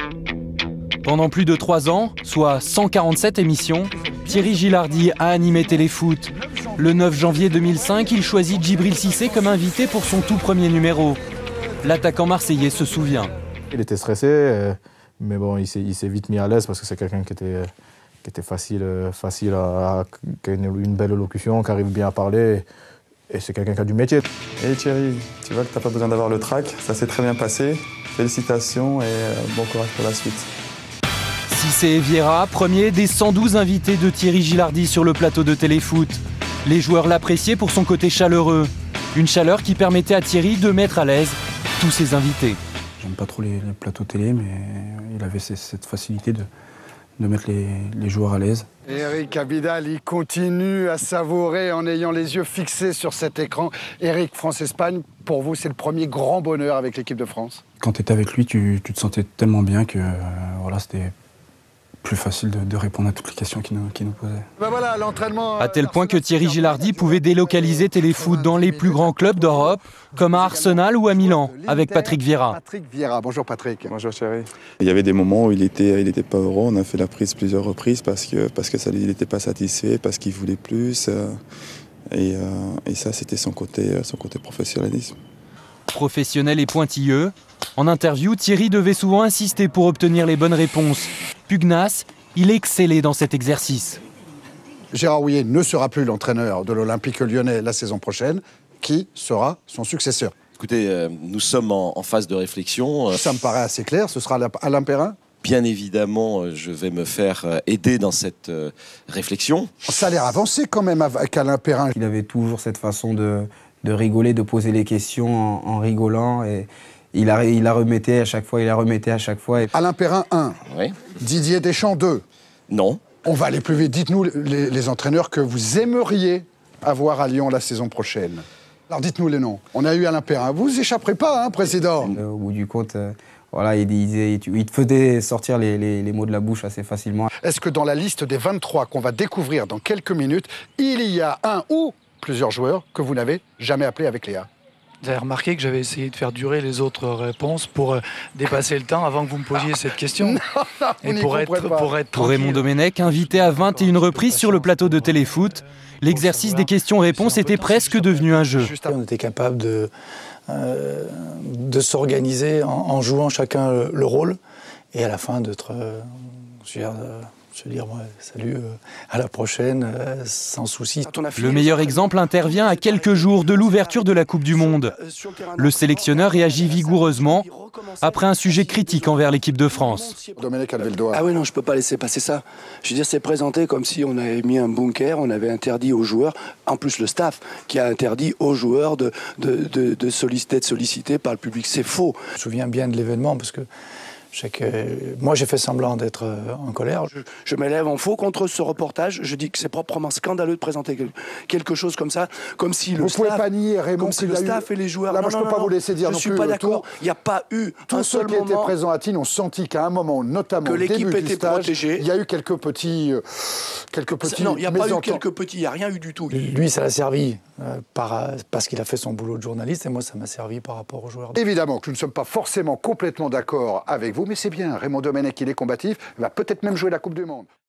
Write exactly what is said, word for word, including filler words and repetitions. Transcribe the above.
Pendant plus de trois ans, soit cent quarante-sept émissions, Thierry Gilardi a animé Téléfoot. Le neuf janvier deux mille cinq, il choisit Djibril Cissé comme invité pour son tout premier numéro. L'attaquant marseillais se souvient. Il était stressé, mais bon, il s'est vite mis à l'aise parce que c'est quelqu'un qui était, qui était facile, facile à, à, qui a une, une belle élocution, qui arrive bien à parler. Et c'est quelqu'un qui a du métier. Et hey Thierry, tu vois que tu n'as pas besoin d'avoir le trac, ça s'est très bien passé. Félicitations et bon courage pour la suite. Cissé et Vieira, premier des cent douze invités de Thierry Gilardi sur le plateau de Téléfoot. Les joueurs l'appréciaient pour son côté chaleureux. Une chaleur qui permettait à Thierry de mettre à l'aise tous ses invités. J'aime pas trop les, les plateaux télé, mais il avait cette facilité de, de mettre les, les joueurs à l'aise. Eric Abidal, il continue à savourer en ayant les yeux fixés sur cet écran. Eric, France-Espagne, pour vous, c'est le premier grand bonheur avec l'équipe de France? Quand tu étais avec lui, tu, tu te sentais tellement bien que euh, voilà, c'était plus facile de, de répondre à toutes les questions qu'il nous, qu'il nous posait. Ben voilà, l'entraînement. À tel point que Thierry Gilardi pouvait délocaliser Téléfoot dans les plus grands clubs d'Europe, comme à Arsenal ou à Milan, avec Patrick Vieira. Patrick Vieira, bonjour Patrick. Bonjour Thierry. Il y avait des moments où il était, il était pas heureux, on a fait la prise plusieurs reprises parce que, parce que ça, il n'était pas satisfait, parce qu'il voulait plus. Euh, et, euh, et ça, c'était son côté, son côté professionnalisme. Professionnel et pointilleux, en interview, Thierry devait souvent insister pour obtenir les bonnes réponses. Pugnace, il excellait dans cet exercice. Gérard Houllier ne sera plus l'entraîneur de l'Olympique lyonnais la saison prochaine. Qui sera son successeur? Écoutez, euh, nous sommes en, en phase de réflexion. Ça me paraît assez clair, ce sera Alain Perrin? Bien évidemment, je vais me faire aider dans cette euh, réflexion. Ça a l'air avancé quand même avec Alain Perrin. Il avait toujours cette façon de, de rigoler, de poser les questions en, en rigolant. Et il la il remettait à chaque fois, il la remettait à chaque fois. Et... Alain Perrin, un. Oui. Didier Deschamps, deux. Non. On va aller plus vite. Dites-nous les, les entraîneurs que vous aimeriez avoir à Lyon la saison prochaine. Alors dites-nous les noms. On a eu Alain Perrin. Vous vous échapperez pas, hein, président? euh, Au bout du compte, euh, voilà, il, disait, il, il faisait sortir les, les, les mots de la bouche assez facilement. Est-ce que dans la liste des vingt-trois qu'on va découvrir dans quelques minutes, il y a un ou plusieurs joueurs que vous n'avez jamais appelés avec Léa? Vous avez remarqué que j'avais essayé de faire durer les autres réponses pour euh, dépasser le temps avant que vous me posiez cette question. Non, non, et pour être, pour être Pour Raymond Domenech, invité à vingt et une reprises sur le plateau de Téléfoot, l'exercice des questions-réponses était presque devenu un jeu. On était capable de, euh, de s'organiser en, en jouant chacun le, le rôle et à la fin d'être... Euh, je veux dire, euh, je veux dire ouais, salut, euh, à la prochaine, euh, sans souci. Le meilleur exemple intervient à quelques jours de l'ouverture de la Coupe du Monde. Le sélectionneur réagit vigoureusement après un sujet critique envers l'équipe de France. Domenech a levé le doigt. Ah oui, non, je peux pas laisser passer ça. Je veux dire, c'est présenté comme si on avait mis un bunker, on avait interdit aux joueurs, en plus le staff, qui a interdit aux joueurs de, de, de, de solliciter, de solliciter par le public. C'est faux. Je me souviens bien de l'événement parce que Que, moi, j'ai fait semblant d'être euh, en colère. Je, je m'élève en faux contre ce reportage. Je dis que c'est proprement scandaleux de présenter quelque chose comme ça, comme si le vous staff, pouvez pas nier, Raymond, comme si le staff eu... et les joueurs. Là, non, moi, je non, peux pas non, vous laisser dire je non suis plus. pas d'accord. Il n'y a pas eu tous un ceux seul qui moment étaient présents à Tignes ont senti qu'à un moment, notamment que au l'équipe début était du stage, protégée. il y a eu quelques petits, euh, quelques petits. Non, il n'y a pas eu quelques petits. Il n'y a rien eu du tout. Lui, ça l'a servi euh, par, parce qu'il a fait son boulot de journaliste, et moi, ça m'a servi par rapport aux joueurs. Évidemment que nous ne sommes pas forcément complètement d'accord avec vous, mais c'est bien. Raymond Domenech, il est combatif, va peut-être même jouer la Coupe du Monde.